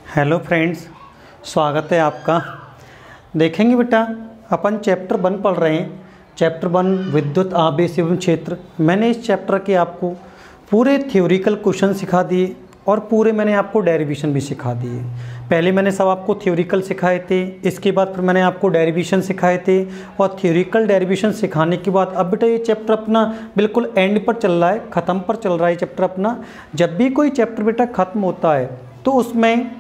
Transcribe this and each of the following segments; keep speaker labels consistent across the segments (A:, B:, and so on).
A: Hello friends, स्वागत है आपका। देखेंगे बेटा, अपन चैप्टर 1 पढ़ रहे हैं। चैप्टर 1 विद्युत आवेश एवं क्षेत्र। मैंने इस चैप्टर के आपको पूरे थ्योरिकल क्वेश्चन सिखा दिए और पूरे मैंने आपको डेरिवेशन भी सिखा दिए। पहले मैंने सब आपको थ्योरिकल सिखाए थे, इसके बाद फिर मैंने आपको डेरिवेशन सिखाए थे और थ्योरिकल डेरिवेशन सिखाने के बाद अब बेटा ये चैप्टर अपना बिल्कुल एंड पर चल रहा है, ख़त्म पर चल रहा है चैप्टर अपना। जब भी कोई चैप्टर बेटा ख़त्म होता है तो उसमें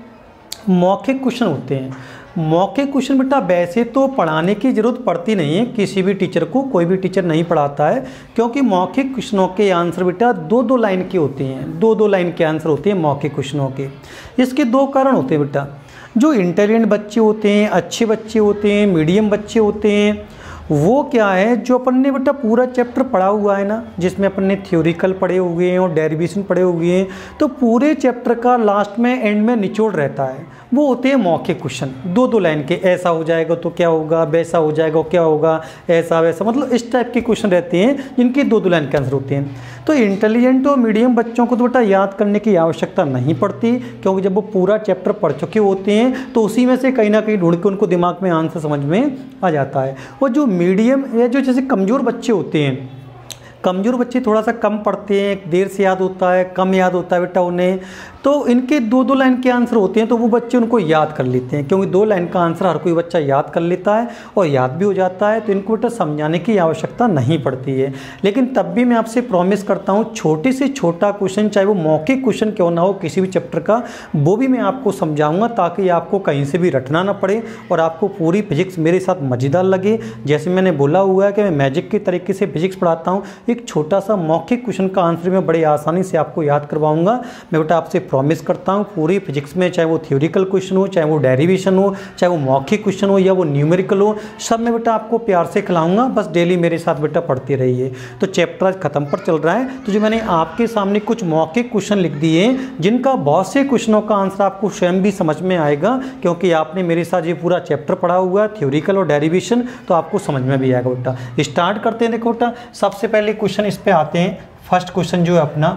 A: मौखिक क्वेश्चन होते हैं। मौखिक क्वेश्चन बेटा वैसे तो पढ़ाने की ज़रूरत पड़ती नहीं है, किसी भी टीचर को कोई भी टीचर नहीं पढ़ाता है, क्योंकि मौखिक क्वेश्चनों के आंसर बेटा दो लाइन के होते हैं। दो लाइन के आंसर होते हैं मौखिक क्वेश्चनों के। इसके दो कारण होते हैं बेटा। जो इंटेलिजेंट बच्चे होते हैं, अच्छे बच्चे होते हैं, मीडियम बच्चे होते हैं, वो क्या है, जो अपन ने बेटा पूरा चैप्टर पढ़ा हुआ है ना, जिसमें अपन ने थ्योरिकल पढ़े हुए हैं और डेरिवेशन पढ़े हुए हैं, तो पूरे चैप्टर का लास्ट में एंड में निचोड़ रहता है। वो होते हैं मौखिक क्वेश्चन, दो लाइन के। ऐसा हो जाएगा तो क्या होगा, वैसा हो जाएगा क्या होगा, ऐसा वैसा, मतलब इस टाइप के क्वेश्चन रहते हैं जिनके दो लाइन के आंसर होते हैं। तो इंटेलिजेंट और मीडियम बच्चों को तो बेटा याद करने की आवश्यकता नहीं पड़ती, क्योंकि जब वो पूरा चैप्टर पढ़ चुके होते हैं तो उसी में से कहीं ना कहीं ढूंढ के उनको दिमाग में आंसर समझ में आ जाता है। और जो मीडियम या जो जैसे कमज़ोर बच्चे होते हैं, कमज़ोर बच्चे थोड़ा सा कम पढ़ते हैं, देर से याद होता है, कम याद होता है बेटा उन्हें, तो इनके दो लाइन के आंसर होते हैं, तो वो बच्चे उनको याद कर लेते हैं, क्योंकि 2 लाइन का आंसर हर कोई बच्चा याद कर लेता है और याद भी हो जाता है, तो इनको बेटा समझाने की आवश्यकता नहीं पड़ती है। लेकिन तब भी मैं आपसे प्रॉमिस करता हूँ, छोटे से छोटा क्वेश्चन, चाहे वो मौखिक क्वेश्चन क्यों ना हो किसी भी चैप्टर का, वो भी मैं आपको समझाऊँगा, ताकि आपको कहीं से भी रटना ना पड़े और आपको पूरी फिजिक्स मेरे साथ मज़ेदार लगे। जैसे मैंने बोला हुआ है कि मैं मैजिक के तरीके से फिजिक्स पढ़ाता हूँ, एक छोटा सा मौखिक क्वेश्चन का आंसर मैं बड़ी आसानी से आपको याद करवाऊंगा। मैं बेटा आपसे प्रॉमिस करता हूँ, पूरी फिजिक्स में चाहे वो थ्योरिकल क्वेश्चन हो, चाहे वो डेरिवेशन हो, चाहे वो मौखिक क्वेश्चन हो या वो न्यूमेरिकल हो, सब मैं बेटा आपको प्यार से खिलाऊंगा। बस डेली मेरे साथ बेटा पढ़ते रहिए। तो चैप्टर आज खत्म पर चल रहा है, तो जो मैंने आपके सामने कुछ मौखिक क्वेश्चन लिख दिए हैं, जिनका बहुत से क्वेश्चनों का आंसर आपको स्वयं भी समझ में आएगा, क्योंकि आपने मेरे साथ ये पूरा चैप्टर पढ़ा हुआ है थ्योरिकल और डेरिवेशन, तो आपको समझ में भी आएगा बेटा। स्टार्ट करते हैं। देखो बेटा, सबसे पहले क्वेश्चन इस पे आते हैं। फर्स्ट क्वेश्चन जो है अपना,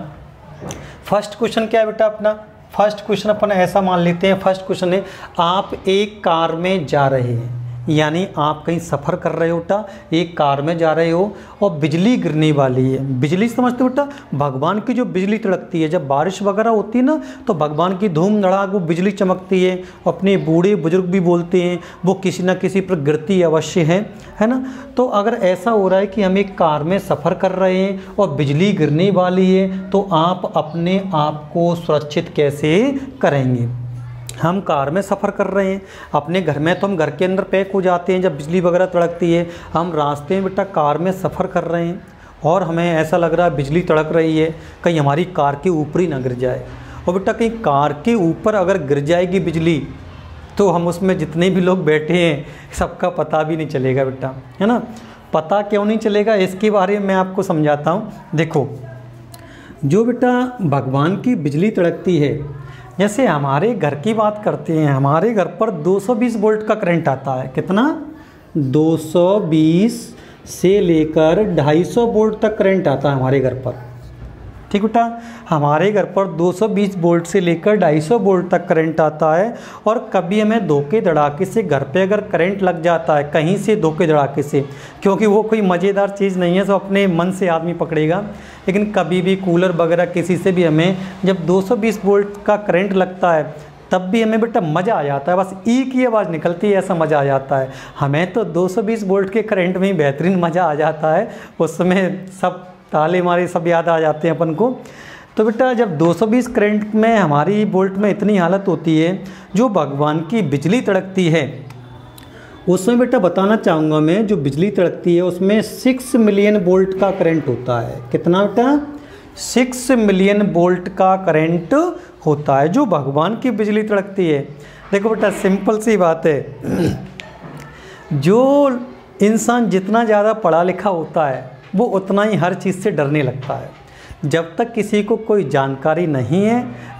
A: फर्स्ट क्वेश्चन क्या है बेटा अपना, फर्स्ट क्वेश्चन अपन ऐसा मान लेते हैं, फर्स्ट क्वेश्चन है, आप एक कार में जा रहे हैं, यानी आप कहीं सफ़र कर रहे हो बेटा, एक कार में जा रहे हो और बिजली गिरने वाली है। बिजली समझते हो बेटा, भगवान की जो बिजली तड़कती है, जब बारिश वगैरह होती है ना, तो भगवान की धूम धड़ाक वो बिजली चमकती है। अपने बूढ़े बुजुर्ग भी बोलते हैं वो किसी न किसी पर गिरती अवश्य है ना। तो अगर ऐसा हो रहा है कि हम एक कार में सफ़र कर रहे हैं और बिजली गिरने वाली है, तो आप अपने आप को सुरक्षित कैसे करेंगे। हम कार में सफ़र कर रहे हैं, अपने घर में तो हम घर के अंदर पैक हो जाते हैं जब बिजली वगैरह तड़कती है। हम रास्ते में बेटा कार में सफ़र कर रहे हैं और हमें ऐसा लग रहा है बिजली तड़क रही है, कहीं हमारी कार के ऊपर ही ना गिर जाए। और बेटा कहीं कार के ऊपर अगर गिर जाएगी बिजली, तो हम उसमें जितने भी लोग बैठे हैं सबका पता भी नहीं चलेगा बेटा, है ना। पता क्यों नहीं चलेगा, इसके बारे में मैं आपको समझाता हूँ। देखो, जो बेटा भगवान की बिजली तड़कती है, जैसे हमारे घर की बात करते हैं, हमारे घर पर 220 वोल्ट का करंट आता है। कितना? 220 से लेकर 250 वोल्ट तक करंट आता है हमारे घर पर। ठीक बेटा, हमारे घर पर 220 वोल्ट से लेकर 250 वोल्ट तक करंट आता है। और कभी हमें धोखे धड़ाके से घर पे अगर करंट लग जाता है, कहीं से धोखे धड़ाके से, क्योंकि वो कोई मज़ेदार चीज़ नहीं है, तो अपने मन से आदमी पकड़ेगा, लेकिन कभी भी कूलर वगैरह किसी से भी हमें जब 220 वोल्ट का करंट लगता है, तब भी हमें बेटा मज़ा आ जाता है, बस ई की आवाज़ निकलती है, ऐसा मज़ा आ जाता है। हमें तो 220 वोल्ट के करंट में ही बेहतरीन मज़ा आ जाता है, उसमें सब ताले मारे सब याद आ जाते हैं अपन को। तो बेटा जब 220 करंट में हमारी वोल्ट में इतनी हालत होती है, जो भगवान की बिजली तड़कती है, उसमें बेटा बताना चाहूँगा मैं, जो बिजली तड़कती है उसमें 6 मिलियन वोल्ट का करंट होता है। कितना बेटा? 6 मिलियन वोल्ट का करंट होता है जो भगवान की बिजली तड़कती है। देखो बेटा, सिंपल सी बात है, जो इंसान जितना ज़्यादा पढ़ा लिखा होता है वो उतना ही हर चीज़ से डरने लगता है। जब तक किसी को कोई जानकारी नहीं है,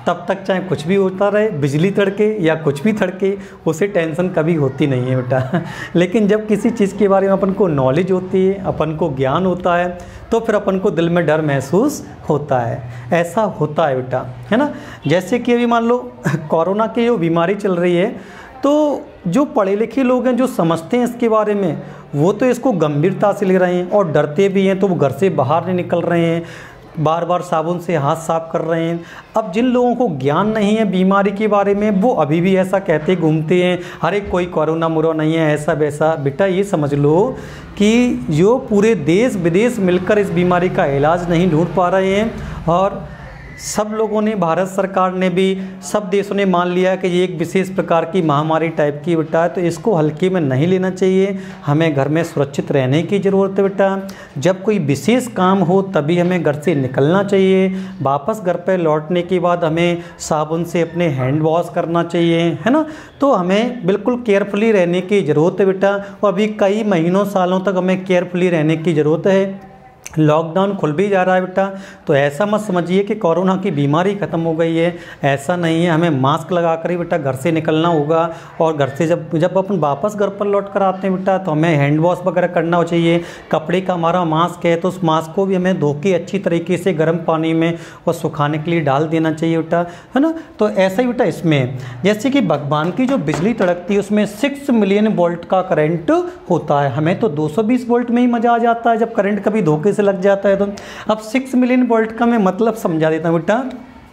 A: तब तक चाहे कुछ भी होता रहे, बिजली तड़के या कुछ भी तड़के, उसे टेंशन कभी होती नहीं है बेटा। लेकिन जब किसी चीज़ के बारे में अपन को नॉलेज होती है, अपन को ज्ञान होता है, तो फिर अपन को दिल में डर महसूस होता है। ऐसा होता है बेटा, है ना। जैसे कि अभी मान लो कोरोना की जो बीमारी चल रही है, तो जो पढ़े लिखे लोग हैं, जो समझते हैं इसके बारे में, वो तो इसको गंभीरता से ले रहे हैं और डरते भी हैं, तो वो घर से बाहर नहीं निकल रहे हैं, बार बार साबुन से हाथ साफ कर रहे हैं। अब जिन लोगों को ज्ञान नहीं है बीमारी के बारे में, वो अभी भी ऐसा कहते घूमते हैं, अरे कोई कोरोना मुरो नहीं है, ऐसा वैसा। बेटा ये समझ लो कि जो पूरे देश विदेश मिलकर इस बीमारी का इलाज नहीं ढूंढ पा रहे हैं, और सब लोगों ने, भारत सरकार ने भी, सब देशों ने मान लिया कि ये एक विशेष प्रकार की महामारी टाइप की बेटा है, तो इसको हल्के में नहीं लेना चाहिए। हमें घर में सुरक्षित रहने की ज़रूरत है बेटा। जब कोई विशेष काम हो तभी हमें घर से निकलना चाहिए। वापस घर पर लौटने के बाद हमें साबुन से अपने हैंड वॉश करना चाहिए, है ना। तो हमें बिल्कुल केयरफुली रहने की ज़रूरत है बेटा। और अभी कई महीनों सालों तक हमें केयरफुली रहने की ज़रूरत है। लॉकडाउन खुल भी जा रहा है बेटा, तो ऐसा मत समझिए कि कोरोना की बीमारी ख़त्म हो गई है, ऐसा नहीं है। हमें मास्क लगा कर ही बेटा घर से निकलना होगा। और घर से जब अपन वापस घर पर लौट कर आते हैं बेटा, तो हमें हैंड वॉश वगैरह करना चाहिए। कपड़े का हमारा मास्क है, तो उस मास्क को भी हमें धो के अच्छी तरीके से गर्म पानी में और सुखाने के लिए डाल देना चाहिए बेटा, है ना। तो ऐसा ही बेटा इसमें, जैसे कि भगवान की जो बिजली तड़कती है उसमें 6 मिलियन वोल्ट का करंट होता है। हमें तो 220 वोल्ट में ही मज़ा आ जाता है जब करंट कभी धोखे लग जाता है। तो अब 6 मिलियन वोल्ट का मैं मतलब समझा देता हूं बेटा।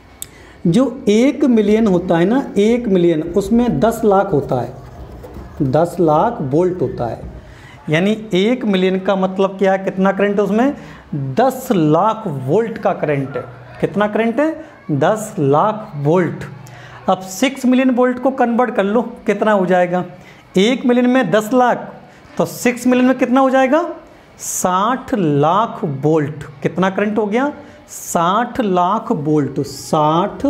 A: जो 1 मिलियन होता है ना, 1 मिलियन, उसमें 10 लाख होता है, 10 लाख वोल्ट होता है। यानी 1 मिलियन का मतलब क्या है, कितना करंट है उसमें? 10 लाख वोल्ट का करंट है। कितना करंट है? 10 लाख वोल्ट। अब 6 मिलियन वोल्ट को कन्वर्ट कर लो, कितना हो जाएगा? 1 मिलियन में 10 लाख, तो 6 मिलियन में कितना हो जाएगा? 60 लाख वोल्ट। कितना करंट हो गया? 60 लाख वोल्ट। 60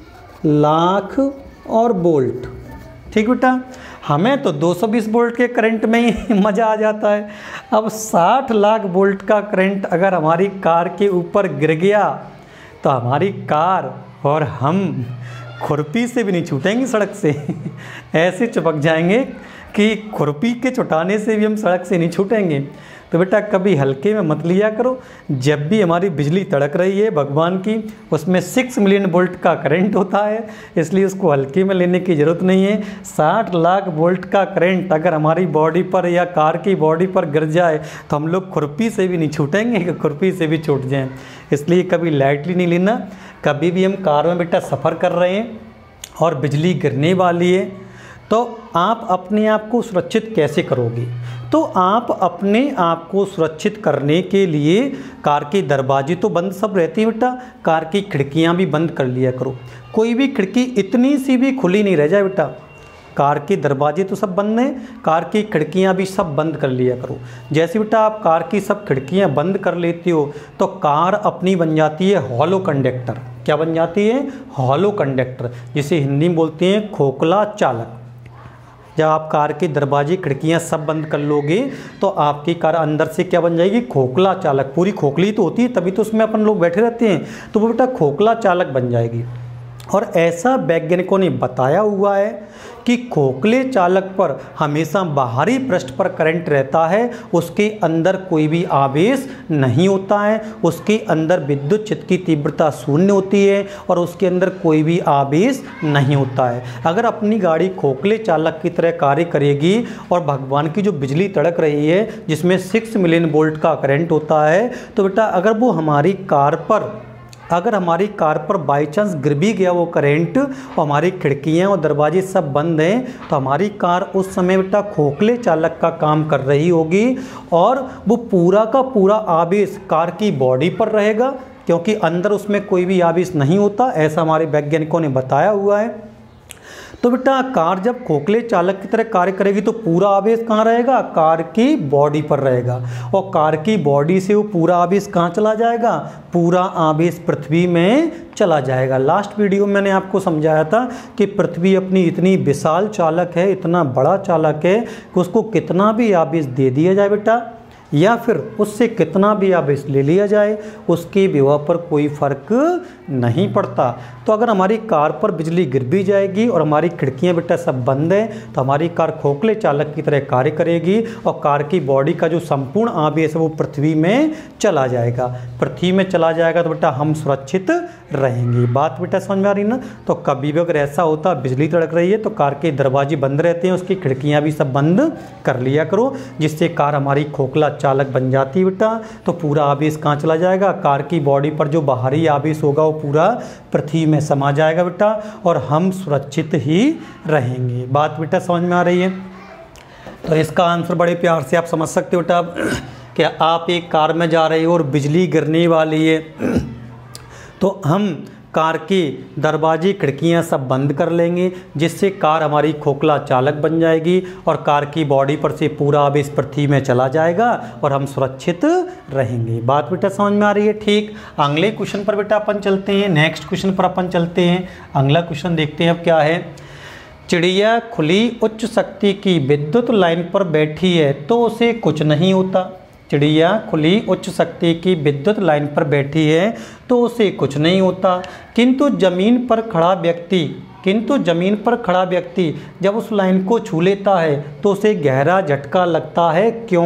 A: लाख और वोल्ट, ठीक बेटा। हमें तो 220 वोल्ट के करंट में ही मज़ा आ जाता है। अब 60 लाख वोल्ट का करंट अगर हमारी कार के ऊपर गिर गया, तो हमारी कार और हम खुरपी से भी नहीं छूटेंगे सड़क से। ऐसे चिपक जाएंगे कि खुरपी के छुटाने से भी हम सड़क से नहीं छूटेंगे। तो बेटा कभी हल्के में मत लिया करो। जब भी हमारी बिजली तड़क रही है भगवान की, उसमें 6 मिलियन वोल्ट का करंट होता है, इसलिए उसको हल्के में लेने की ज़रूरत नहीं है। 60 लाख वोल्ट का करंट अगर हमारी बॉडी पर या कार की बॉडी पर गिर जाए, तो हम लोग खुरपी से भी नहीं छूटेंगे कि खुरपी से भी छूट जाएँ। इसलिए कभी लाइटली नहीं लेना। कभी भी हम कार में बेटा सफ़र कर रहे हैं और बिजली गिरने वाली है, तो आप अपने आप को सुरक्षित कैसे करोगे? तो आप अपने आप को सुरक्षित करने के लिए कार के दरवाजे तो बंद सब रहते हैं बेटा, कार की खिड़कियां भी बंद कर लिया करो। कोई भी खिड़की इतनी सी भी खुली नहीं रह जाए बेटा। कार के दरवाजे तो सब बंद हैं, कार की खिड़कियां भी सब बंद कर लिया करो। जैसे बेटा आप कार की सब खिड़कियां बंद कर लेते हो, तो कार अपनी बन जाती है हॉलो कंडक्टर। क्या बन जाती है? हॉलो कंडक्टर, जिसे हिंदी में बोलते हैं खोखला चालक। जब आप कार के दरवाजे खिड़कियां सब बंद कर लोगे, तो आपकी कार अंदर से क्या बन जाएगी? खोखला चालक। पूरी खोखली तो होती है, तभी तो उसमें अपन लोग बैठे रहते हैं, तो वो बेटा खोखला चालक बन जाएगी। और ऐसा वैज्ञानिकों ने बताया हुआ है कि खोखले चालक पर हमेशा बाहरी पृष्ठ पर करंट रहता है, उसके अंदर कोई भी आवेश नहीं होता है, उसके अंदर विद्युत क्षेत्र की तीव्रता शून्य होती है और उसके अंदर कोई भी आवेश नहीं होता है। अगर अपनी गाड़ी खोखले चालक की तरह कार्य करेगी और भगवान की जो बिजली तड़क रही है जिसमें 6 मिलियन वोल्ट का करंट होता है, तो बेटा अगर वो हमारी कार पर बाई चांस गिर भी गया वो करंट और हमारी खिड़कियां और दरवाजे सब बंद हैं, तो हमारी कार उस समय बेटा खोखले चालक का काम कर रही होगी और वो पूरा का पूरा आवेश कार की बॉडी पर रहेगा, क्योंकि अंदर उसमें कोई भी आवेश नहीं होता। ऐसा हमारे वैज्ञानिकों ने बताया हुआ है। तो बेटा कार जब खोखले चालक की तरह कार्य करेगी तो पूरा आवेश कहाँ रहेगा? कार की बॉडी पर रहेगा। और कार की बॉडी से वो पूरा आवेश कहाँ चला जाएगा? पूरा आवेश पृथ्वी में चला जाएगा। लास्ट वीडियो में मैंने आपको समझाया था कि पृथ्वी अपनी इतनी विशाल चालक है, इतना बड़ा चालक है कि उसको कितना भी आवेश दे दिया जाए बेटा, या फिर उससे कितना भी आवेश ले लिया जाए, उसके विभव पर कोई फर्क नहीं पड़ता। तो अगर हमारी कार पर बिजली गिर भी जाएगी और हमारी खिड़कियां बेटा सब बंद हैं तो हमारी कार खोखले चालक की तरह कार्य करेगी और कार की बॉडी का जो संपूर्ण आवेश है वो पृथ्वी में चला जाएगा। पृथ्वी में चला जाएगा तो बेटा हम सुरक्षित रहेंगे। बात बेटा समझ में आ रही ना। तो कभी भी अगर ऐसा होता बिजली तड़क रही है तो कार के दरवाजे बंद रहते हैं, उसकी खिड़कियां भी सब बंद कर लिया करो, जिससे कार हमारी खोखला चालक बन जाती है बेटा। तो पूरा आवेश कहाँ चला जाएगा, कार की बॉडी पर जो बाहरी आवेश होगा वो पूरा पृथ्वी में समा जाएगा बेटा और हम सुरक्षित ही रहेंगे। बात बेटा समझ में आ रही है। तो इसका आंसर बड़े प्यार से आप समझ सकते हो बेटा। कि आप एक कार में जा रहे हो और बिजली गिरने वाली है तो हम कार के दरवाजे खिड़कियां सब बंद कर लेंगे, जिससे कार हमारी खोखला चालक बन जाएगी और कार की बॉडी पर से पूरा आवेश पृथ्वी में चला जाएगा और हम सुरक्षित रहेंगे। बात बेटा समझ में आ रही है। ठीक, अगले क्वेश्चन पर बेटा अपन चलते हैं। नेक्स्ट क्वेश्चन पर अपन चलते हैं। अगला क्वेश्चन देखते हैं अब क्या है। चिड़िया खुली उच्च शक्ति की विद्युत लाइन पर बैठी है तो उसे कुछ नहीं होता। चिड़िया खुली उच्च शक्ति की विद्युत लाइन पर बैठी है तो उसे कुछ नहीं होता, किंतु जमीन पर खड़ा व्यक्ति जब उस लाइन को छू लेता है तो उसे गहरा झटका लगता है। क्यों?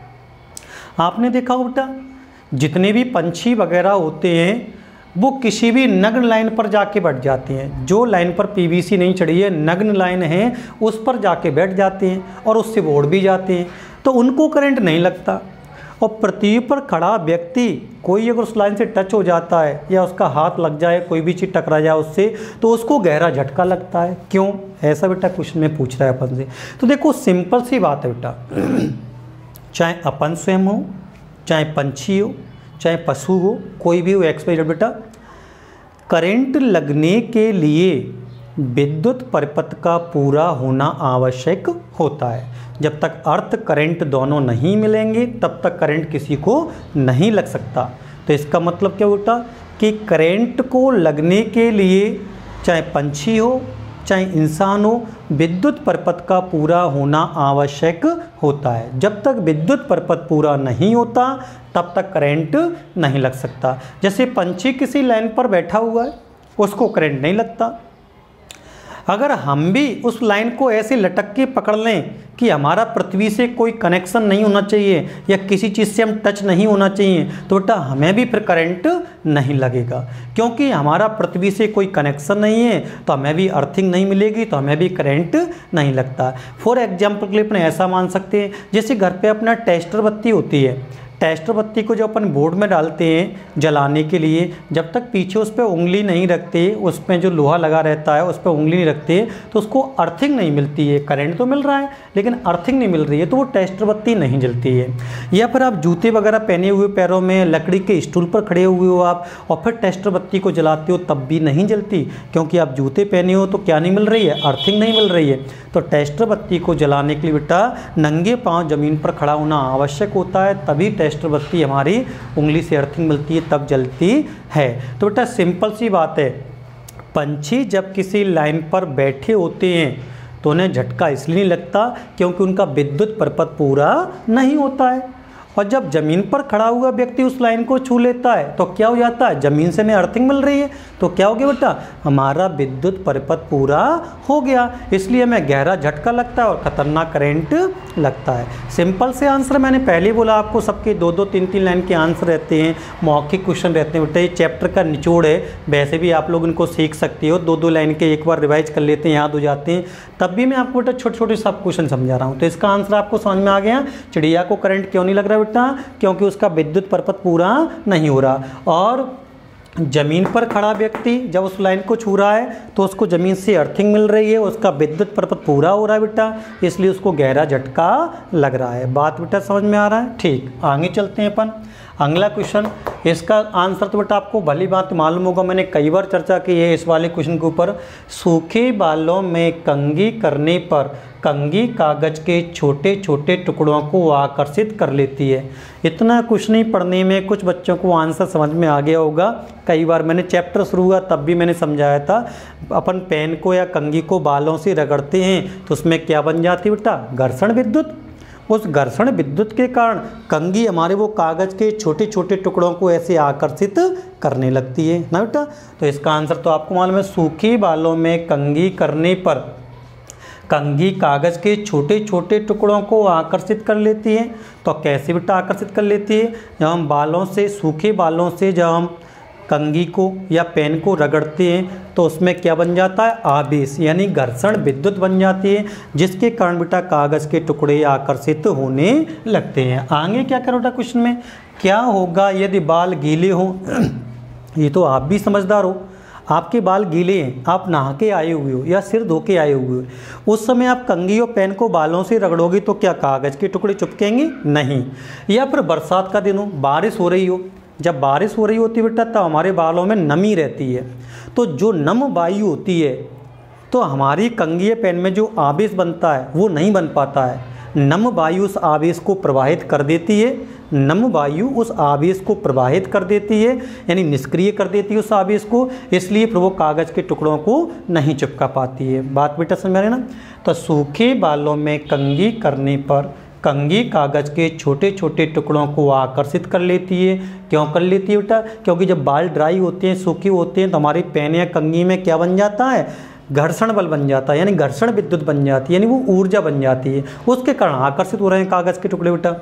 A: आपने देखा हो बेटा, जितने भी पंछी वगैरह होते हैं वो किसी भी नग्न लाइन पर जाके बैठ जाते हैं। जो लाइन पर पीवीसी नहीं चढ़ी है, नग्न लाइन है, उस पर जाके बैठ जाते हैं और उससे वो उड़ भी जाते हैं, तो उनको करंट नहीं लगता। और पृथ्वी पर खड़ा व्यक्ति कोई अगर उस लाइन से टच हो जाता है या उसका हाथ लग जाए, कोई भी चीज़ टकरा जाए उससे, तो उसको गहरा झटका लगता है। क्यों? ऐसा बेटा क्वेश्चन में पूछ रहा है अपन से। तो देखो सिंपल सी बात है बेटा, चाहे अपन स्वयं हो, चाहे पंछी हो, चाहे पशु हो, कोई भी हो एक्सपायर बेटा, करंट लगने के लिए विद्युत परिपथ का पूरा होना आवश्यक होता है। जब तक अर्थ करंट दोनों नहीं मिलेंगे तब तक करंट किसी को नहीं लग सकता। तो इसका मतलब क्या बेटा कि करंट को लगने के लिए चाहे पंछी हो चाहे इंसान हो, विद्युत परिपथ का पूरा होना आवश्यक होता है। जब तक विद्युत परिपथ पूरा नहीं होता तब तक करंट नहीं लग सकता। जैसे पंछी किसी लाइन पर बैठा हुआ है, उसको करंट नहीं लगता। अगर हम भी उस लाइन को ऐसे लटक के पकड़ लें कि हमारा पृथ्वी से कोई कनेक्शन नहीं होना चाहिए या किसी चीज़ से हम टच नहीं होना चाहिए, तो बेटा हमें भी फिर करंट नहीं लगेगा, क्योंकि हमारा पृथ्वी से कोई कनेक्शन नहीं है तो हमें भी अर्थिंग नहीं मिलेगी, तो हमें भी करंट नहीं लगता। फॉर एग्जाम्पल के लिए अपने ऐसा मान सकते हैं, जैसे घर पे अपना टेस्टर बत्ती होती है, टेस्टर बत्ती को जो अपन बोर्ड में डालते हैं जलाने के लिए, जब तक पीछे उस पर उंगली नहीं रखते, उसमें जो लोहा लगा रहता है उस पर उंगली नहीं रखते, तो उसको अर्थिंग नहीं मिलती है। करंट तो मिल रहा है लेकिन अर्थिंग नहीं मिल रही है, तो वो टेस्टर बत्ती नहीं जलती है। या फिर आप जूते वगैरह पहने हुए पैरों में, लकड़ी के स्टूल पर खड़े हुए हो आप और फिर टेस्टर बत्ती को जलाते हो तब भी नहीं जलती, क्योंकि आप जूते पहने हो तो क्या नहीं मिल रही है, अर्थिंग नहीं मिल रही है। तो टेस्टर बत्ती को जलाने के लिए बेटा नंगे पाँव ज़मीन पर खड़ा होना आवश्यक होता है, तभी टेस्टर बत्ती हमारी उंगली से अर्थिंग मिलती है, तब जलती है। तो बेटा सिंपल सी बात है, पंछी जब किसी लाइन पर बैठे होते हैं तो उन्हें झटका इसलिए नहीं लगता क्योंकि उनका विद्युत परिपथ पूरा नहीं होता है। और जब ज़मीन पर खड़ा हुआ व्यक्ति उस लाइन को छू लेता है तो क्या हो जाता है, ज़मीन से हमें अर्थिंग मिल रही है, तो क्या हो गया बेटा, हमारा विद्युत परिपथ पूरा हो गया, इसलिए हमें गहरा झटका लगता है और ख़तरनाक करंट लगता है। सिंपल से आंसर मैंने पहले ही बोला आपको, सबके 2-2, 3-3 लाइन के आंसर रहते हैं, मौखिक क्वेश्चन रहते हैं बेटा, ये चैप्टर का निचोड़ है। वैसे भी आप लोग इनको सीख सकते हो, 2-2 लाइन के एक बार रिवाइज कर लेते हैं, याद हो जाते हैं, तब भी मैं आपको बेटा छोटे छोटे सब क्वेश्चन समझा रहा हूँ। तो इसका आंसर आपको समझ में आ गया। चिड़िया को करंट क्यों नहीं लग रहा बेटा, क्योंकि उसका विद्युत परिपथ पूरा नहीं हो रहा। और ज़मीन पर खड़ा व्यक्ति जब उस लाइन को छू रहा है तो उसको ज़मीन से अर्थिंग मिल रही है, उसका विद्युत परिपथ पूरा हो रहा है बेटा, इसलिए उसको गहरा झटका लग रहा है। बात बेटा समझ में आ रहा है। ठीक, आगे चलते हैं अपन। अगला क्वेश्चन, इसका आंसर तो बेटा आपको भली बात मालूम होगा, मैंने कई बार चर्चा की है इस वाले क्वेश्चन के ऊपर। सूखे बालों में कंघी करने पर कंघी कागज के छोटे छोटे टुकड़ों को आकर्षित कर लेती है। इतना कुछ नहीं पढ़ने में कुछ बच्चों को आंसर समझ में आ गया होगा। कई बार मैंने चैप्टर शुरू हुआ तब भी मैंने समझाया था, अपन पेन को या कंघी को बालों से रगड़ते हैं तो उसमें क्या बन जाती है बेटा, घर्षण विद्युत। उस घर्षण विद्युत के कारण कंघी हमारे वो कागज़ के छोटे छोटे टुकड़ों को ऐसे आकर्षित करने लगती है ना बेटा। तो इसका आंसर तो आपको मालूम है, सूखे बालों में कंघी करने पर कंघी कागज़ के छोटे छोटे टुकड़ों को आकर्षित कर लेती है। तो कैसे बेटा आकर्षित कर लेती है? जब हम बालों से, सूखे बालों से जब हम कंघी को या पेन को रगड़ते हैं तो उसमें क्या बन जाता है? आवेश, यानी घर्षण विद्युत बन जाती है, जिसके कारण बेटा कागज़ के टुकड़े आकर्षित होने लगते हैं। आगे क्या करो बेटा क्वेश्चन में, क्या होगा यदि बाल गीले हों? ये तो आप भी समझदार हो, आपके बाल गीले हैं, आप नहा के आए हुए हो या सिर धो के आए हुए हो, उस समय आप कंघी और पेन को बालों से रगड़ोगे तो क्या कागज़ के टुकड़े चिपकेंगे? नहीं। या फिर बरसात का दिन हो, बारिश हो रही हो, जब बारिश हो रही होती है बेटा तब हमारे बालों में नमी रहती है, तो जो नम वायु होती है तो हमारी कंघी या पेन में जो आवेश बनता है वो नहीं बन पाता है। नम वायु उस आवेश को प्रवाहित कर देती है, नम वायु उस आवेश को प्रवाहित कर देती है, यानी निष्क्रिय कर देती है उस आवेश को, इसलिए फिर वो कागज़ के टुकड़ों को नहीं चिपका पाती है। बात बेटा समझ में आ रही ना। तो सूखे बालों में कंघी करने पर कंघी कागज़ के छोटे छोटे टुकड़ों को आकर्षित कर लेती है। क्यों कर लेती है बेटा? क्योंकि जब बाल ड्राई होते हैं, सूखे होते हैं, तो हमारी पेन या कंघी में क्या बन जाता है? घर्षण बल बन जाता है, यानी घर्षण विद्युत बन जाती है, यानी वो ऊर्जा बन जाती है, उसके कारण आकर्षित हो रहे हैं कागज़ के टुकड़े बेटा।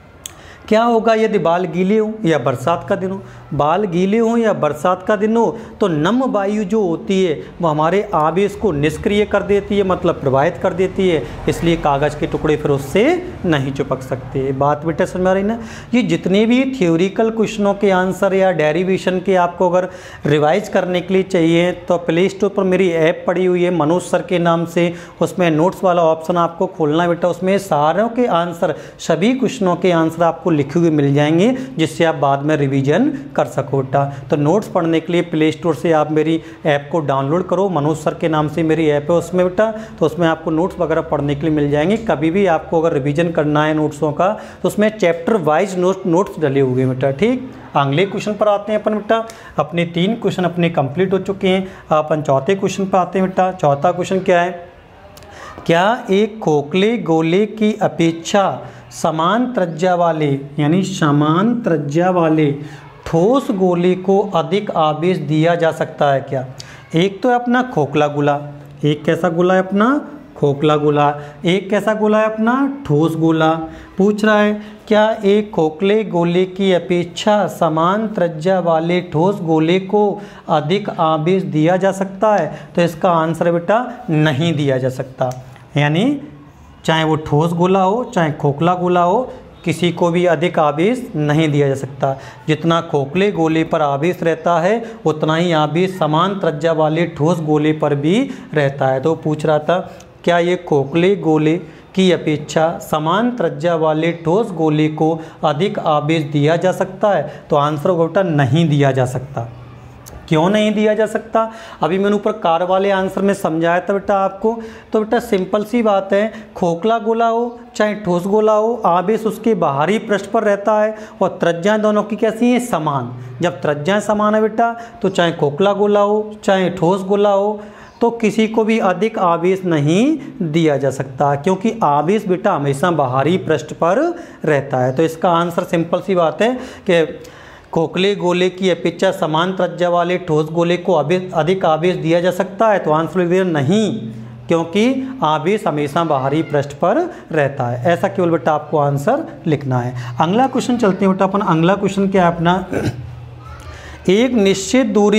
A: क्या होगा यदि बाल गीले हों या बरसात का दिन हो? बाल गीले हों या बरसात का दिन हो तो नम वायु जो होती है वो हमारे आवेश को निष्क्रिय कर देती है, मतलब प्रवाहित कर देती है, इसलिए कागज़ के टुकड़े फिर उससे नहीं चिपक सकते। बात बेटा समझ में आ रही ना। ये जितने भी थ्योरिकल क्वेश्चनों के आंसर या डेरिवेशन के आपको अगर रिवाइज करने के लिए चाहिए तो प्ले स्टोर पर मेरी ऐप पड़ी हुई है मनोज सर के नाम से, उसमें नोट्स वाला ऑप्शन आपको खोलना है बेटा, उसमें सारों के आंसर, सभी क्वेश्चनों के आंसर आपको लिखे हुए मिल जाएंगे, जिससे आप बाद में रिवीजन कर सको बेटा। तो नोट्स पढ़ने के लिए प्ले स्टोर से आप मेरी ऐप को डाउनलोड करो, मनोज सर के नाम से मेरी ऐप है उसमें बेटा, तो उसमें आपको नोट्स वगैरह पढ़ने के लिए मिल जाएंगे। कभी भी आपको अगर रिवीजन करना है नोट्सों का तो उसमें चैप्टर वाइज नोट्स डले हुए बेटा। ठीक, अगले क्वेश्चन पर आते हैं अपन बेटा। अपने 3 क्वेश्चन अपने कंप्लीट हो चुके हैं, अपन चौथे क्वेश्चन पर आते हैं बेटा। चौथा क्वेश्चन क्या है? क्या एक खोखले गोले की अपेक्षा समान त्रिज्या वाले, यानी समान त्रिज्या वाले ठोस गोले को अधिक आवेश दिया जा सकता है क्या? एक तो है अपना खोखला गोला, एक कैसा गोला है अपना? खोखला गोला, एक कैसा गोला है अपना? ठोस गोला। पूछ रहा है क्या एक खोखले गोले की अपेक्षा समान त्रिज्या वाले ठोस गोले को अधिक आवेश दिया जा सकता है? तो इसका आंसर बेटा नहीं दिया जा सकता, यानी चाहे वो ठोस गोला हो चाहे खोखला गोला हो, किसी को भी अधिक आवेश नहीं दिया जा सकता। जितना खोखले गोले पर आवेश रहता है उतना ही आवेश समान त्रिज्या वाले ठोस गोले पर भी रहता है। तो पूछ रहा था क्या ये खोखले गोले की अपेक्षा समान त्रिज्या वाले ठोस गोले को अधिक आवेश दिया जा सकता है? तो आंसर बेटा नहीं दिया जा सकता। क्यों नहीं दिया जा सकता? अभी मैंने ऊपर कार वाले आंसर में समझाया था बेटा आपको। तो बेटा सिंपल सी बात है, खोखला गोला हो चाहे ठोस गोला हो, आवेश उसके बाहरी पृष्ठ पर रहता है और त्रिज्याएं दोनों की कैसी हैं? समान। जब त्रिज्याएं समान है बेटा तो चाहे खोखला गोला हो चाहे ठोस गोला हो तो किसी को भी अधिक आवेश नहीं दिया जा सकता, क्योंकि आवेश बेटा हमेशा बाहरी पृष्ठ पर रहता है। तो इसका आंसर सिंपल सी बात है कि खोखले गोले की अपेक्षा समान त्रिज्या वाले ठोस गोले को अधिक आवेश दिया जा सकता है। तो आंसर लिख नहीं, क्योंकि आवेश हमेशा बाहरी पृष्ठ पर रहता है। ऐसा केवल बेटा आपको आंसर लिखना है। अगला क्वेश्चन चलते हैं बेटा अपन। अगला क्वेश्चन क्या है अपना? एक निश्चित दूरी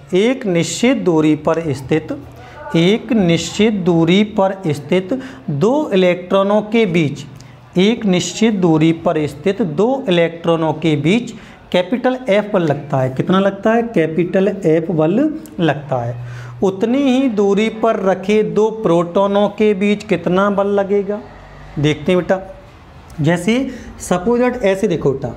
A: पर स्थित दो इलेक्ट्रॉनों के बीच, एक निश्चित दूरी पर स्थित 2 इलेक्ट्रॉनों के बीच कैपिटल F बल लगता है। कितना लगता है? कैपिटल F बल लगता है। उतनी ही दूरी पर रखे 2 प्रोटॉनों के बीच कितना बल लगेगा? देखते हैं बेटा। जैसे सपोज दैट ऐसे देखो बेटा,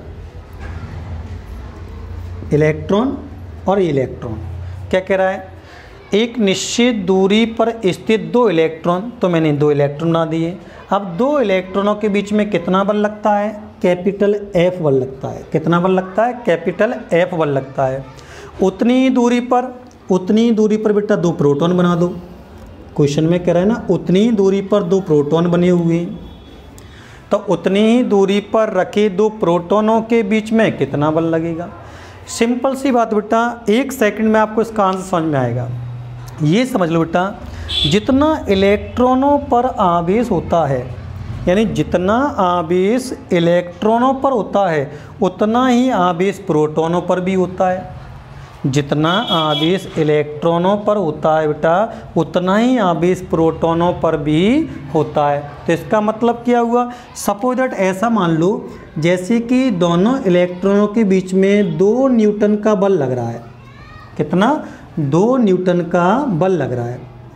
A: इलेक्ट्रॉन और इलेक्ट्रॉन, क्या कह रहा है? एक निश्चित दूरी पर स्थित 2 इलेक्ट्रॉन, तो मैंने 2 इलेक्ट्रॉन बना दिए। अब 2 इलेक्ट्रॉनों के बीच में कितना बल लगता है? कैपिटल F बल लगता है। कितना बल लगता है? कैपिटल F बल लगता है। उतनी ही दूरी पर बेटा 2 प्रोटॉन बना दो। क्वेश्चन में कह रहा है ना, उतनी ही दूरी पर 2 प्रोटॉन बने हुए हैं, तो उतनी ही दूरी पर रखे 2 प्रोटॉनों के बीच में कितना बल लगेगा? सिंपल सी बात बेटा, 1 सेकंड में आपको इसका आंसर समझ में आएगा। ये समझ लो बेटा, जितना इलेक्ट्रॉनों पर आवेश होता है, यानी जितना आवेश इलेक्ट्रॉनों पर होता है उतना ही आवेश प्रोटॉनों पर भी होता है। जितना आवेश इलेक्ट्रॉनों पर होता है बेटा उतना ही आवेश प्रोटॉनों पर भी होता है। तो इसका मतलब क्या हुआ, सपोज दैट ऐसा मान लो जैसे कि दोनों इलेक्ट्रॉनों के बीच में 2 न्यूटन का बल लग रहा है। कितना? 2 न्यूटन का बल लग रहा है।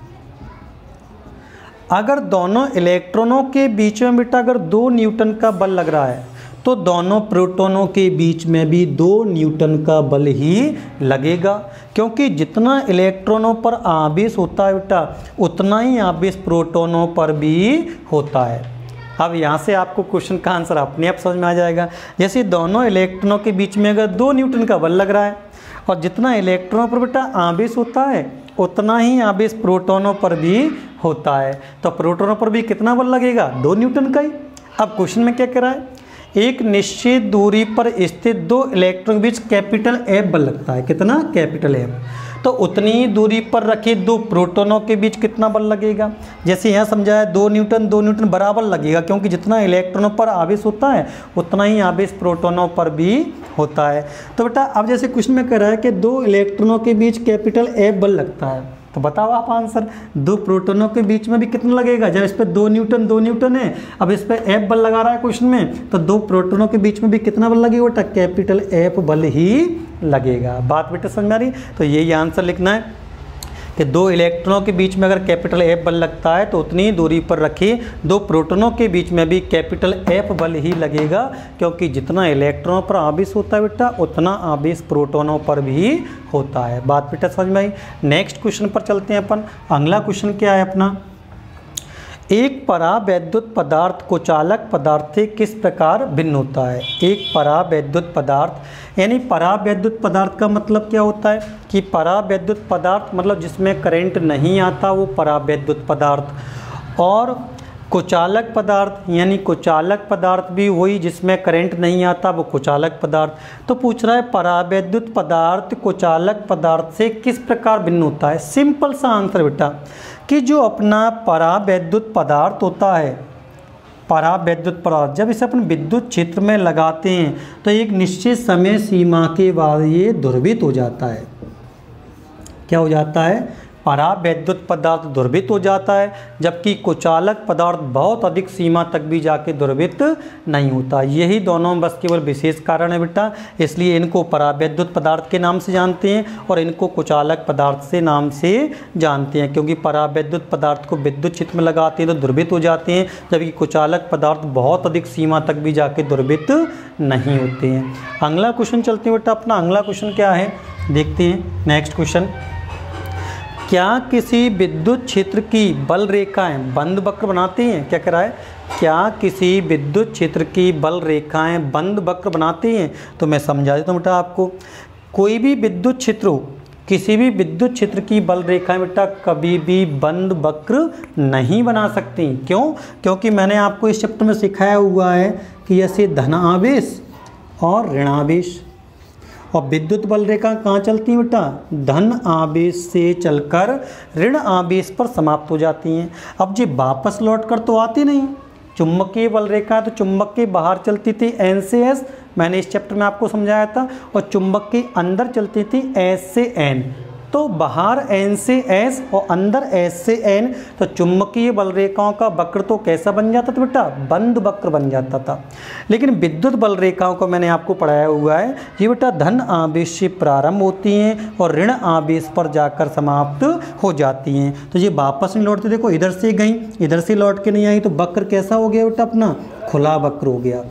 A: अगर दोनों इलेक्ट्रॉनों के बीच में बेटा अगर 2 न्यूटन का बल लग रहा है तो दोनों प्रोटॉनों के बीच में भी 2 न्यूटन का बल ही लगेगा, क्योंकि जितना इलेक्ट्रॉनों पर आवेश होता है बेटा उतना ही आवेश प्रोटॉनों पर भी होता है। अब यहाँ से आपको क्वेश्चन का आंसर अपने आप समझ में आ जाएगा। जैसे दोनों इलेक्ट्रॉनों के बीच में अगर 2 न्यूटन का बल लग रहा है और जितना इलेक्ट्रॉनों पर बेटा आवेश होता है उतना ही आवेश प्रोटॉनों पर भी होता है। तो प्रोटॉनों पर भी कितना बल लगेगा? 2 न्यूटन का ही। अब क्वेश्चन में क्या कह रहा है, एक निश्चित दूरी पर स्थित 2 इलेक्ट्रॉन के बीच कैपिटल F बल लगता है। कितना? Capital F। तो उतनी ही दूरी पर रखे 2 प्रोटॉनों के बीच कितना बल लगेगा? जैसे यहाँ समझाया 2 न्यूटन बराबर लगेगा, क्योंकि जितना इलेक्ट्रॉनों पर आवेश होता है उतना ही आवेश प्रोटॉनों पर भी होता है। तो बेटा अब जैसे क्वेश्चन में कह रहा है कि 2 इलेक्ट्रॉनों के बीच कैपिटल F बल लगता है, तो बताओ आप आंसर। 2 प्रोटॉनों के बीच में भी कितना लगेगा? जब इस पर 2 न्यूटन है, अब इस पर F बल लगा रहा है क्वेश्चन में, तो 2 प्रोटॉनों के बीच में भी कितना बल लगेगा बेटा? कैपिटल F बल ही लगेगा। बात बेटा समझ में आ रही? तो यही आंसर लिखना है कि 2 इलेक्ट्रॉनों के बीच में अगर कैपिटल F बल लगता है तो उतनी दूरी पर रखे 2 प्रोटॉनों के बीच में भी कैपिटल F बल ही लगेगा, क्योंकि जितना इलेक्ट्रॉनों पर आवेश होता है बेटा उतना आवेश प्रोटॉनों पर भी होता है। बात बेटा समझ में आई? नेक्स्ट क्वेश्चन पर चलते हैं अपन। अगला क्वेश्चन क्या है अपना, एक परावैद्युत पदार्थ कुचालक पदार्थ से किस प्रकार भिन्न होता है? एक परावैद्युत पदार्थ, यानी परावैद्युत पदार्थ का मतलब क्या होता है कि परावैद्युत पदार्थ मतलब जिसमें करंट नहीं आता वो परावैद्युत पदार्थ, और कुचालक पदार्थ यानी कुचालक पदार्थ भी वही जिसमें करंट नहीं आता वो कुचालक पदार्थ। तो पूछ रहा है परावैद्युत पदार्थ कुचालक पदार्थ से किस प्रकार भिन्न होता है? सिंपल सा आंसर बेटा कि जो अपना परावैद्युत पदार्थ होता है, परावैद्युत पदार्थ जब इसे अपन विद्युत क्षेत्र में लगाते हैं तो एक निश्चित समय सीमा के बाद ये ध्रुवित हो जाता है। क्या हो जाता है? परावैद्युत पदार्थ ध्रुवित हो जाता है, जबकि कुचालक पदार्थ बहुत अधिक सीमा तक भी जाके ध्रुवित नहीं होता। यही दोनों बस केवल विशेष कारण है बेटा, इसलिए इनको परावैद्युत पदार्थ के नाम से जानते हैं और इनको कुचालक पदार्थ से नाम से जानते हैं, क्योंकि परावैद्युत पदार्थ को विद्युत क्षेत्र में लगाते हैं तो ध्रुवित हो जाते हैं, जबकि कुचालक पदार्थ बहुत अधिक सीमा तक भी जाके ध्रुवित नहीं होते हैं। अगला क्वेश्चन चलते हैं बेटा अपना। अगला क्वेश्चन क्या है देखते हैं। नेक्स्ट क्वेश्चन, क्या किसी विद्युत क्षेत्र की बल रेखाएं बंद वक्र बनाती हैं? क्या कह रहा है? क्या किसी विद्युत क्षेत्र की बल रेखाएं बंद वक्र बनाती हैं? तो मैं समझा देता हूँ बेटा आपको। कोई भी विद्युत क्षेत्र हो, किसी भी विद्युत क्षेत्र की बल रेखाएं बेटा कभी भी बंद वक्र नहीं बना सकती। क्यों? क्योंकि मैंने आपको इस चैप्टर में सिखाया हुआ है कि जैसे धन आवेश और ऋणावेश, और विद्युत बल रेखा कहाँ चलती हैं बेटा? धन आवेश से चलकर ऋण आवेश पर समाप्त हो जाती हैं। अब जी वापस लौट कर तो आती नहीं। चुंबकीय बल रेखा तो चुंबक के बाहर चलती थी N से S, मैंने इस चैप्टर में आपको समझाया था, और चुंबक के अंदर चलती थी S से N। तो बाहर N से S और अंदर S से N, तो चुंबकीय बल रेखाओं का वक्र तो कैसा बन जाता था बेटा? बंद वक्र बन जाता था। लेकिन विद्युत बल रेखाओं को मैंने आपको पढ़ाया हुआ है, ये बेटा धन आवेश से प्रारंभ होती हैं और ऋण आवेश पर जाकर समाप्त हो जाती हैं। तो ये वापस नहीं लौटती, देखो इधर से गई इधर से लौट के नहीं आई, तो वक्र कैसा हो गया बेटा? अपना खुला वक्र हो गया।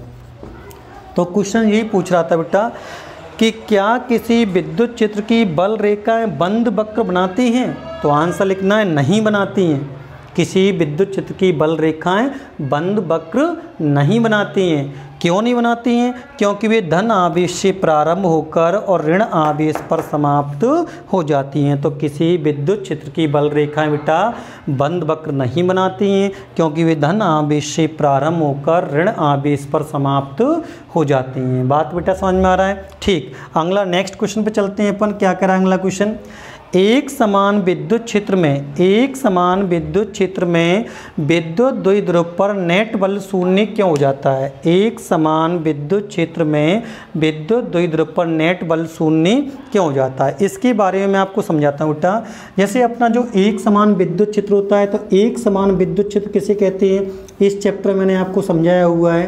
A: तो क्वेश्चन यही पूछ रहा था बेटा कि क्या किसी विद्युत क्षेत्र की बल रेखाएं बंद वक्र बनाती हैं? तो आंसर लिखना है नहीं बनाती हैं। किसी विद्युत क्षेत्र की बल रेखाएं बंद वक्र नहीं बनाती हैं। क्यों नहीं बनाती हैं? क्योंकि वे धन आवेश से प्रारंभ होकर और ऋण आवेश पर समाप्त हो जाती हैं। तो किसी विद्युत क्षेत्र की बल रेखाएं बेटा बंद वक्र नहीं बनाती हैं, क्योंकि वे धन आवेश से प्रारंभ होकर ऋण आवेश पर समाप्त हो जाती हैं। बात बेटा समझ में आ रहा है? ठीक, अगला नेक्स्ट क्वेश्चन पे चलते हैं अपन। क्या कह रहा है अगला क्वेश्चन? एक समान विद्युत क्षेत्र में विद्युत द्विध्रुव पर नेट बल शून्य क्यों हो जाता है? एक समान विद्युत क्षेत्र में विद्युत द्विध्रुव पर नेट बल शून्य क्यों हो जाता है? इसके बारे में मैं आपको समझाता हूँ बेटा। जैसे अपना जो एक समान विद्युत क्षेत्र होता है, तो एक समान विद्युत क्षेत्र किसे कहते हैं? इस चैप्टर में मैंने आपको समझाया हुआ है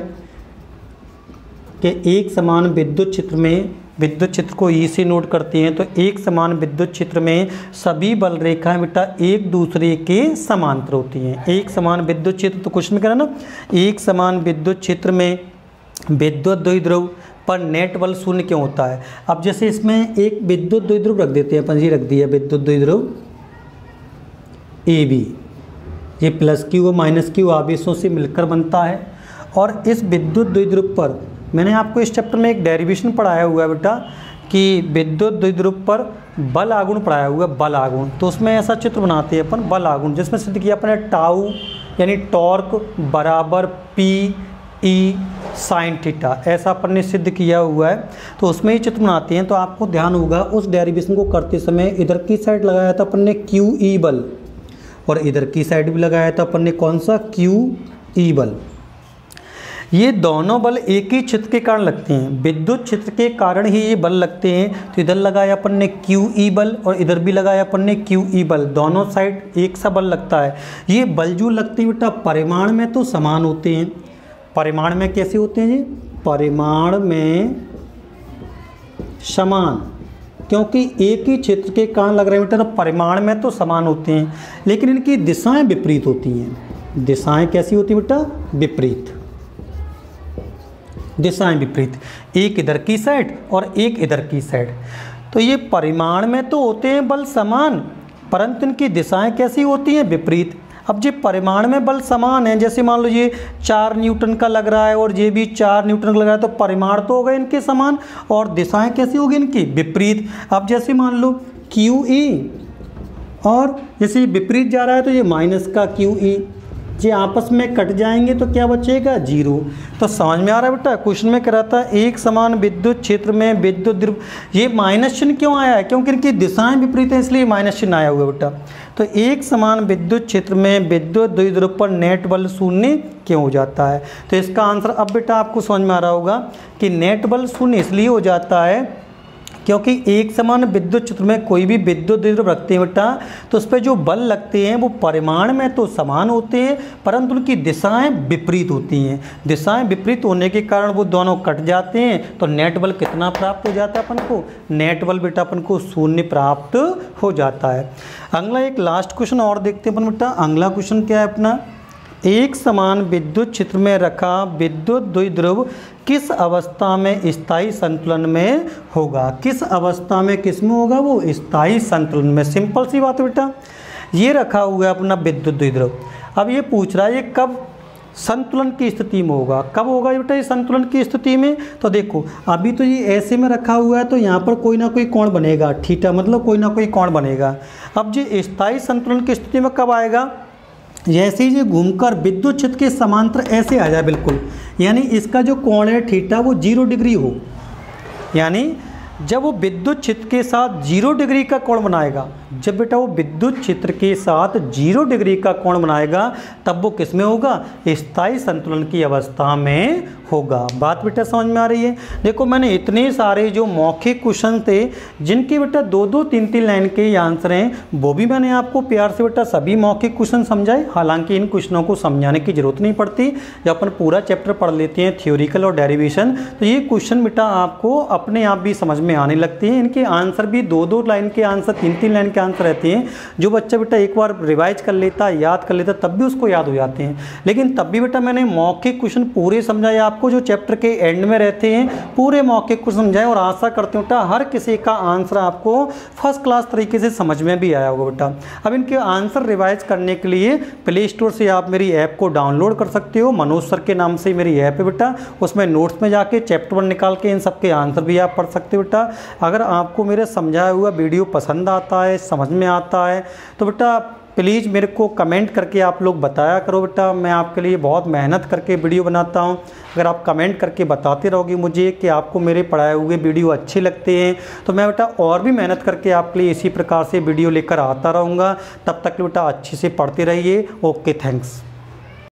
A: कि एक समान विद्युत क्षेत्र में, विद्युत क्षेत्र को ई से नोट करते हैं, तो एक समान विद्युत क्षेत्र में सभी बल रेखाएं बेटा एक दूसरे के समांतर होती हैं। एक समान विद्युत क्षेत्र, तो क्वेश्चन में कह रहा ना, एक समान विद्युत क्षेत्र में विद्युत द्विध्रुव पर नेट बल शून्य क्यों होता है? अब जैसे इसमें एक विद्युत द्विध्रुव रख देते हैं अपन, जी रख दिया विद्युत द्विध्रुव ए बी, ये प्लस क्यू और माइनस क्यू आवेशों से मिलकर बनता है। और इस विद्युत द्विध्रुव पर मैंने आपको इस चैप्टर में एक डेरिवेशन पढ़ाया हुआ है बेटा कि विद्युत द्विध्रुव पर बल आगुण पढ़ाया हुआ है, बल आगुण। तो उसमें ऐसा चित्र बनाते हैं अपन बल आगुण, जिसमें सिद्ध किया अपने टाउ यानी टॉर्क बराबर पी ई साइन थीटा, ऐसा अपन ने सिद्ध किया हुआ है। तो उसमें ही चित्र बनाते हैं। तो आपको ध्यान होगा उस डेरिवेशन को करते समय इधर की साइड लगाया था अपन ने क्यू ई बल, और इधर की साइड भी लगाया था अपन ने कौन सा? क्यू ई बल। ये दोनों बल एक ही क्षेत्र के कारण लगते हैं, विद्युत क्षेत्र के कारण ही ये बल लगते हैं। तो इधर लगाया अपन ने क्यू ई बल और इधर भी लगाया अपन ने क्यू ई बल, दोनों साइड एक सा बल लगता है। ये बल जो लगते हैं बेटा परिमाण में तो समान होते हैं। परिमाण में कैसे होते हैं जी? परिमाण में समान, क्योंकि एक ही क्षेत्र के कारण लग रहे हैं बेटा, तो परिमाण में तो समान होते हैं, लेकिन इनकी दिशाएं विपरीत होती हैं। दिशाएं कैसी होती है बेटा? विपरीत, दिशाएं विपरीत, एक इधर की साइड और एक इधर की साइड। तो ये परिमाण में तो होते हैं बल समान, परंतु इनकी दिशाएं कैसी होती हैं? विपरीत। अब ये परिमाण में बल समान है, जैसे मान लो ये 4 न्यूटन का लग रहा है और ये भी 4 न्यूटन का लग रहा है, तो परिमाण तो हो गए इनके समान, और दिशाएं कैसी होगी इनकी? विपरीत। अब जैसे मान लो क्यू ई, और जैसे विपरीत जा रहा है तो ये माइनस का क्यू ई, ये आपस में कट जाएंगे तो क्या बचेगा? 0। तो समझ में आ रहा है बेटा? क्वेश्चन में कह रहा था एक समान विद्युत क्षेत्र में विद्युत द्विध्रुव, ये माइनस चिन्ह क्यों आया है? क्योंकि इनकी दिशाएं विपरीत है, इसलिए माइनस चिन्ह आया हुआ है बेटा। तो एक समान विद्युत क्षेत्र में विद्युत द्विध्रुव पर नेट बल शून्य क्यों हो जाता है? तो इसका आंसर अब बेटा आपको समझ में आ रहा होगा कि नेट बल शून्य इसलिए हो जाता है क्योंकि एक समान विद्युत क्षेत्र में कोई भी विद्युत द्विध्रुव रखते हैं बेटा, तो उस पर जो बल लगते हैं वो परिमाण में तो समान होते हैं, परंतु उनकी दिशाएं विपरीत होती हैं। दिशाएं विपरीत होने के कारण वो दोनों कट जाते हैं। तो नेट बल कितना प्राप्त हो जाता है अपन को? नेट बल बेटा अपन को शून्य प्राप्त हो जाता है। अगला एक लास्ट क्वेश्चन और देखते हैं अपन बेटा। अगला क्वेश्चन क्या है अपना? एक समान विद्युत क्षेत्र में रखा विद्युत द्विध्रुव किस अवस्था में स्थायी संतुलन में होगा? किस अवस्था में किस में होगा? वो स्थायी संतुलन में। सिंपल सी बात है बेटा, ये रखा हुआ है अपना विद्युत द्विध्रुव। अब ये पूछ रहा है ये कब संतुलन की स्थिति में होगा? कब होगा बेटा ये संतुलन की स्थिति में? तो देखो अभी तो ये ऐसे में रखा हुआ है, तो यहाँ पर कोई ना कोई कोण बनेगा, थीटा मतलब कोई ना कोई कोण बनेगा। अब ये स्थायी संतुलन की स्थिति में कब आएगा? जैसे ही ये घूमकर विद्युत क्षेत्र के समांतर ऐसे आ जाए बिल्कुल, यानी इसका जो कोण है थीटा वो 0 डिग्री हो, यानी जब वो विद्युत क्षेत्र के साथ 0 डिग्री का कोण बनाएगा, जब बेटा वो विद्युत क्षेत्र के साथ 0 डिग्री का कोण बनाएगा, तब वो किस में होगा? स्थायी संतुलन की अवस्था में होगा। बात बेटा समझ में आ रही है? देखो मैंने इतने सारे जो मौखिक क्वेश्चन थे जिनके बेटा 2-2, 3-3 लाइन के आंसर हैं, वो भी मैंने आपको प्यार से बेटा सभी मौखिक क्वेश्चन समझाए। हालांकि इन क्वेश्चनों को समझाने की जरूरत नहीं पड़ती, जब अपन पूरा चैप्टर पढ़ लेते हैं थ्योरिकल और डेरिवेशन, तो ये क्वेश्चन बेटा आपको अपने आप भी समझ में आने लगते हैं। इनके आंसर भी 2-2 लाइन के आंसर, 3-3 लाइन के के आंसर रहते हैं जो बच्चा बेटा एक बार रिवाइज कर लेता, याद कर लेता, तब भी उसको याद हो जाते हैं। लेकिन तब भी बेटा मैंने मौखिक क्वेश्चन पूरे समझाए आपको, जो चैप्टर के एंड में रहते हैं पूरे मौखिक क्वेश्चन समझाए, और आशा करते हूँ बेटा हर किसी का आंसर आपको फर्स्ट क्लास तरीके से समझ में भी आया होगा बेटा। अब इनके आंसर रिवाइज करने के लिए प्ले स्टोर से आप मेरी ऐप को डाउनलोड कर सकते हो। मनोज सर के नाम से मेरी ऐप है बेटा, उसमें नोट्स में जाके चैप्टर 1 निकाल के इन सब के आंसर भी आप पढ़ सकते हो बेटा। अगर आपको मेरे समझाया हुआ वीडियो पसंद आता है, समझ में आता है, तो बेटा प्लीज़ मेरे को कमेंट करके आप लोग बताया करो बेटा। मैं आपके लिए बहुत मेहनत करके वीडियो बनाता हूँ। अगर आप कमेंट करके बताते रहोगे मुझे कि आपको मेरे पढ़ाए हुए वीडियो अच्छे लगते हैं, तो मैं बेटा और भी मेहनत करके आपके लिए इसी प्रकार से वीडियो लेकर आता रहूँगा। तब तक बेटा अच्छे से पढ़ते रहिए। Okay, thanks.